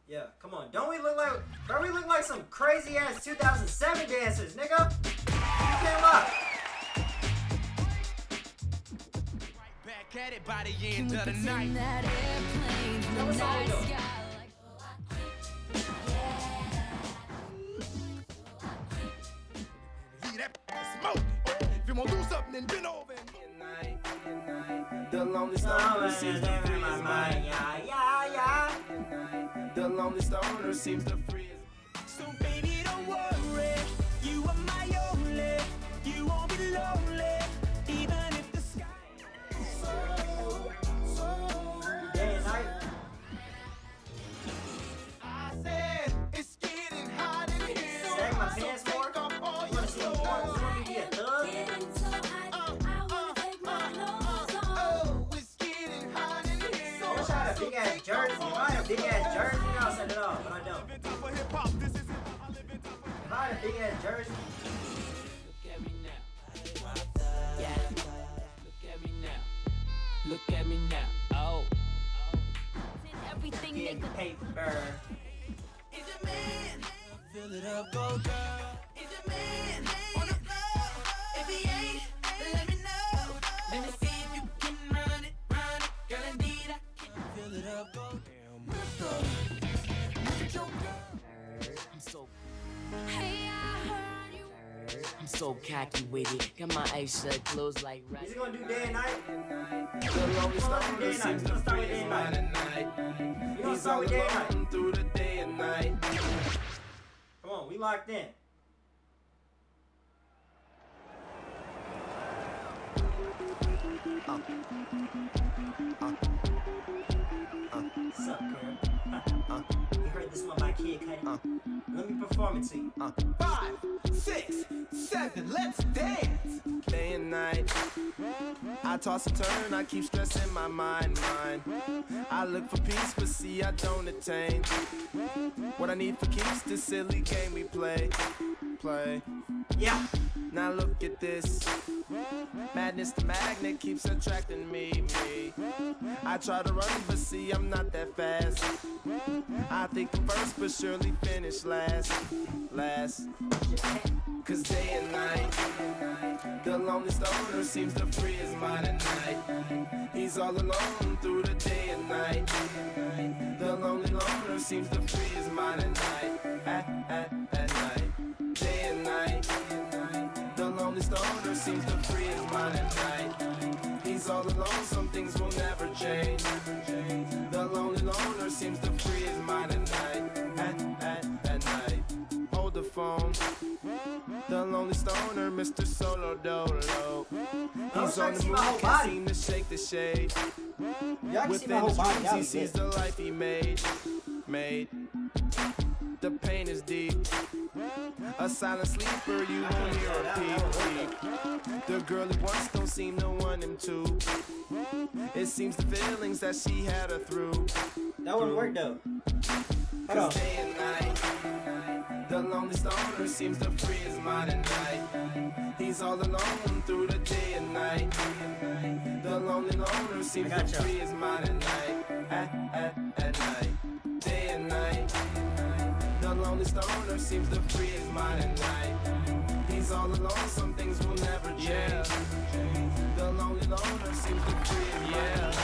Yeah, come on. Don't we look like some crazy ass 2007 dancers, nigga? You can't lie. Back at it by the end of the night. What's all we doing? Smoke. If you want to do something, then bend over. The lonely stoner seems to free his mind. The lonely stoner seems to free his. So baby, don't worry. You are my only. You won't be lonely, even if the sky. Day and night. I said it's getting hot in here. Sag my pants more. You wanna see me be a thug? I wish I had a big ass jersey. If I had a big ass jersey, I'll set it off, but I don't. If I had a big ass jersey. Look at me now. Oh. Everything Getting nigga. paper. Is your man? Fill it up, go girl. Is your man on the floor? If he ain't, let me know. Let me see if you can run it, girl. Indeed, I can. Fill it up, go damn. Lift your girl. I'm so Hey, I heard you. I'm so cocky with it. Got my eyes shut, closed like right. Is he gonna do day and night? The lonely Day stoner and seems night. to Let's start free with his day and mind night. at night. We gonna He's start all with day and night. alone through the day and night. Come on, we locked in. What's up, girl? You heard this one by Kid Cudi. Let me perform it to you. 5, 6, 7, let's dance. Day and night, I toss and turn, I keep stressing my mind. I look for peace, but see I don't attain. What I need for keeps this silly game we play. Yeah. Now look at this. Madness, the magnet keeps attracting me. I try to run, but see I'm not that fast. I think I'm first, but surely finish last. Cause day and night, the lonely stoner seems to free his mind at night. He's all alone through the day and night. The lonely loner seems to free his mind at night. At night, day and night. The lonely stoner seems to free his mind at night. He's all alone, some things will never change. The lonely loner seems to free his mind at night. At night, hold the phone. The lonely stoner, Mr. Solo Dolo. He's on the move, can't seem to shake the shade. Y'all can see my Within whole his body. dreams, That he was sees it. the life he made. The pain is deep. A silent sleeper, you won't hear a peep. The girl he wants don't seem to want him to. It seems the feelings that she had her through. That wouldn't work though. Hold on. Cause day and night, the lonely stoner seems to free his mind at night. He's all alone through the day and night. The lonely loner seems to gotcha. free his mind at night. At night, day and night. The lonely stoner seems to free his mind at night. He's all alone, some things will never change. The lonely loner seems to free his mind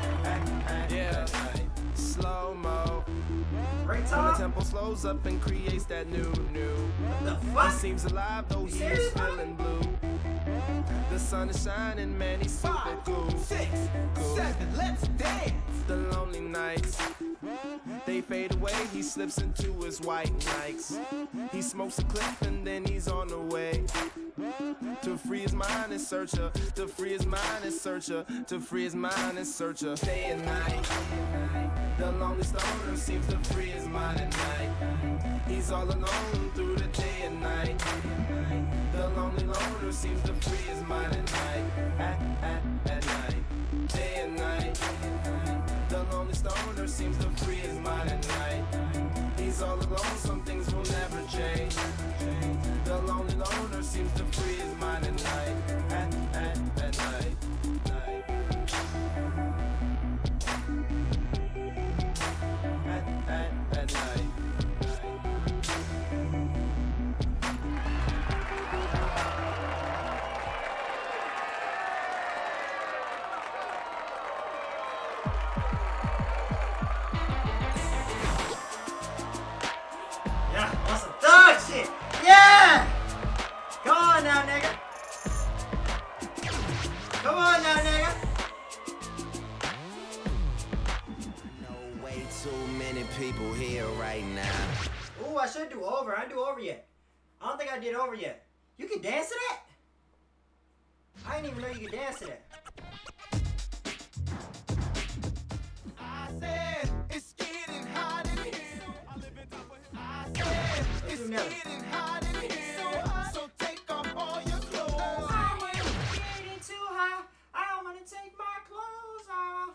at night. Slow-mo. Right When the top? tempo slows up and creates that new. The He fuck? seems alive though he serious, is feeling blue. The sun is shining, man, he's super 5, cool. 6, 7, let's dance. The lonely nights, they fade away, he slips into his white Nikes. He smokes a clip and then he's on the way. To free his mind and searcher, to free his mind and searcher, to free his mind and searcher. Day and night, the lonely stoner seems to free his mind at night. He's all alone through the day and night. The lonely loner seems to free his mind at night. At night, day and night. The lonely stoner seems to free his mind at night. He's all alone, some things will never change. The lonely loner seems to free his mind at night. At night. At night. people here right now. Ooh, I should do over. I didn't do over yet. I don't think I did over yet. You can dance to that? I didn't even know you could dance to that. I said it's getting hot in here. I said it's getting hot in here. So take off all your clothes. I'm getting too high. I don't want to take my clothes off.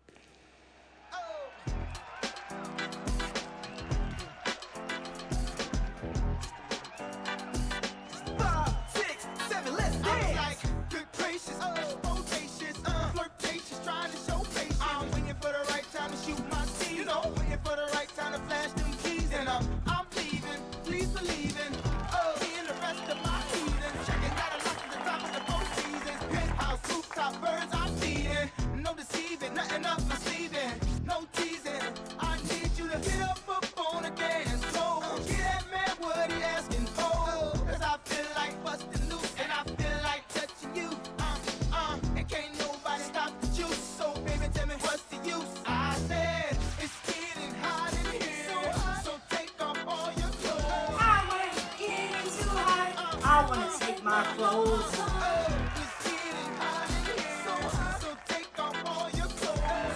Flirtatious, trying to show patience. I'm waiting for the right time to shoot my scene. You know, waiting for the right time to flash them keys. And I'm leaving, please believe in. Me and the rest of my heathen. Checking out a lot at the top of the four seasons. Penthouse, rooftop, birds, I'm feeding. No deceiving, nothing up my sleeving. No teasing. I need you to get up on the dance floor. Get that man what he asking for. Cause I feel like busting loose and I feel like touching you. And can't nobody stop the juice. So baby, tell me what's the use? I said it's getting hot in here. So take off all your clothes. I want to get too high. I want to take my clothes off. It's getting hot in here. So take off all your clothes.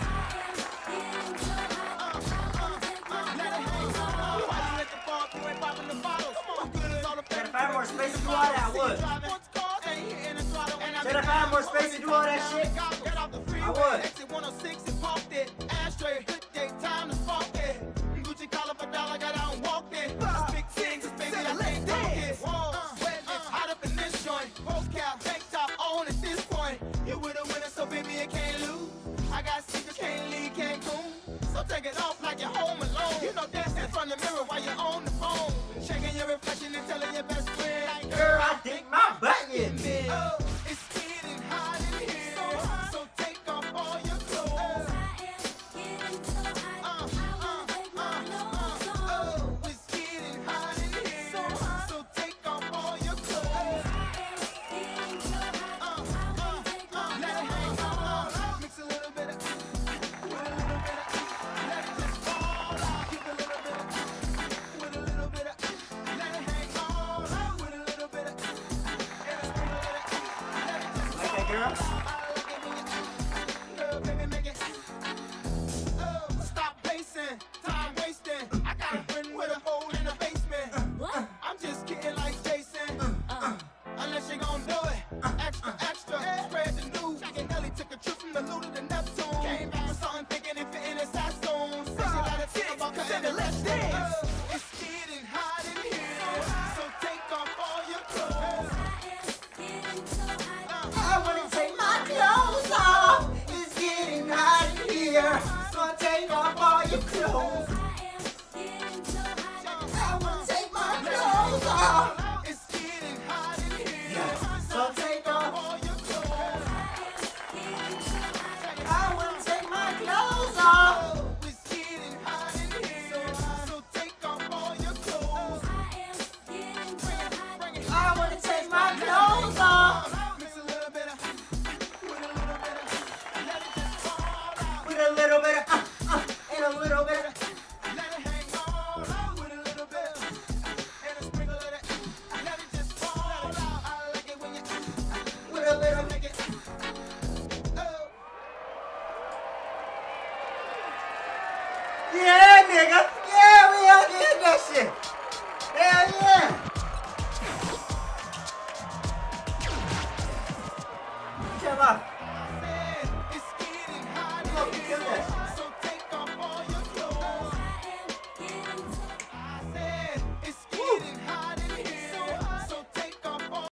Let it hang on. Why you at the bar? You ain't popping the bottles. What good is all the If I had more space to do all that, I would. Said if I had more space to do all that shit, Get off the freeway, I would. exit 106 and parked it. Ashtray,